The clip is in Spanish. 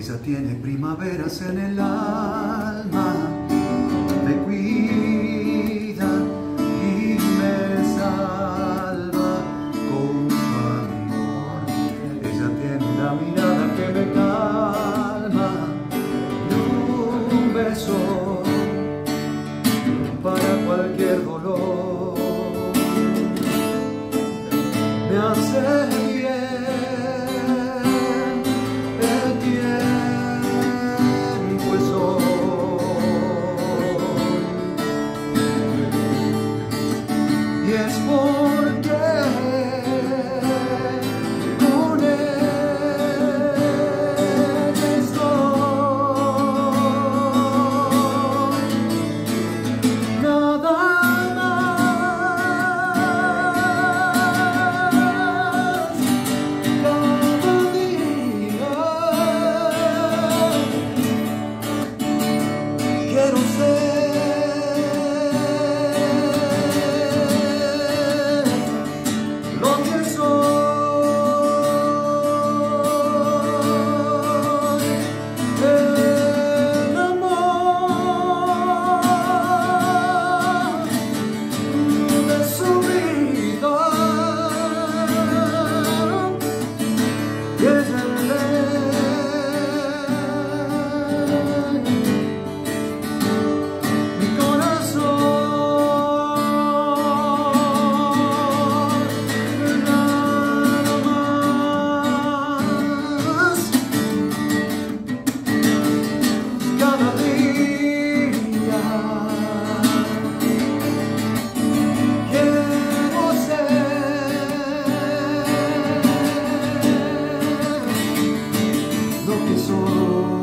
Ella tiene primaveras en el alma, me cuida y me salva con su amor. Ella tiene una mirada que me calma y un beso para cualquier dolor. Me hace y es porque con él estoy. Nada más, cada día quiero ser lo que soy.